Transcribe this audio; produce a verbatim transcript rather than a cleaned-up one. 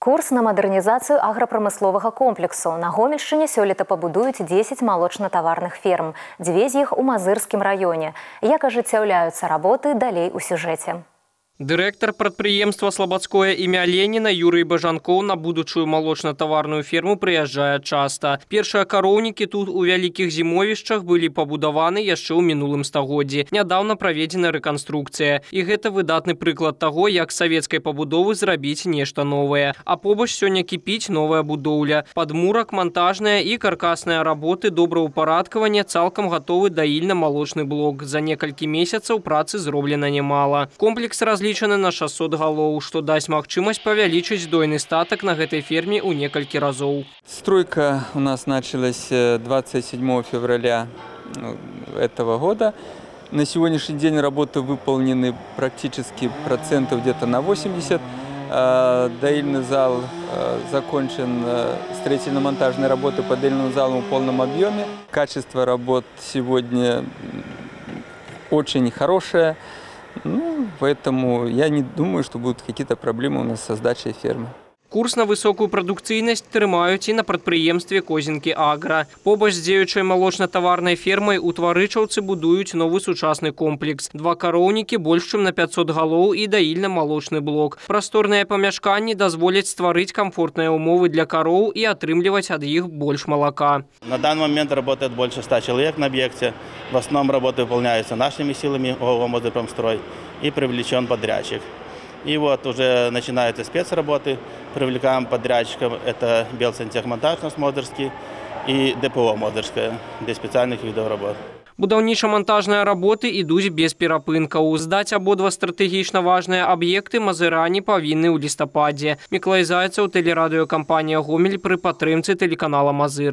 Курс на мадэрнізацыю аграпрамысловага комплексу. На Гомельшчыне сёлета пабудуюць дзесяць малочна-таварных ферм. Дзве з іх у Мазырскім раёне. Як ажыццяўляюцца работы, далей у сюжэце. Директор прадпрыемства «Слободское» імя Ленина Юрий Бажанков на будучую молочно-товарную ферму прыязджае часта. Першыя кароўнікі тут у вялікіх зімовішчах былі пабудаваны яшчэ ў мінулым стагоддзі. Нядаўна праведзена рэканструкцыя. І гэта выдатны прыклад таго, як з савецкай пабудовы зрабіць нешта новае. А побач сёння кіпіць новая будоўля. Падмурак, монтажныя і каркасныя работы, добраўпарадкаванне, цалкам гатовы даільна-малочны блок. За некалькі месяцаў працы зроблена нямала. Комплекс разлічаны на шестьсот голов, что даст магчымасць павялічыць дойны статок на этой ферме у несколько разов. Стройка у нас началась двадцать седьмого февраля этого года. На сегодняшний день работы выполнены практически процентов где-то на восемьдесят. Доильный зал закончен, строительно-монтажные работы по доильному залу в полном объеме. Качество работ сегодня очень хорошее. Ну, поэтому я не думаю, что будут какие-то проблемы у нас со сдачей фермы. Курс на высокую прадукцыйнасць трымаюць і на прадпрыемстве «Козінкі Агра». Побач з дзеючай малочна-таварнай фермай у Тварычаўцы будуюць новы сучасны комплекс. Два кароўнікі больш чым на пятьсот голов і даільна-малочны блок. Прасторныя памяшканні дазволяць стварыць комфортныя умовы для кароў і атрымліваць ад іх больш малака. На данный момент работает больше ста человек на объекте. В основном работы выполняются нашими силами ООО «Мозырпромстрой» и привлечен подрядчик. И вот уже начинаются спецработы. Привлекаем подрядчиков. Это Белсантехмонтаж Мозырский и ДПО Мозырское для специальных видов работ. Будаўніча-монтажныя работы ідуць без перапынкаў. Здаць абодва стратэгічна важныя аб'екты мазырані павінны ў лістападзе. Мікалай Зайцаў, тэлерадыёкампанія «Гомель» пры падтрымцы тэлеканала «Мазыр».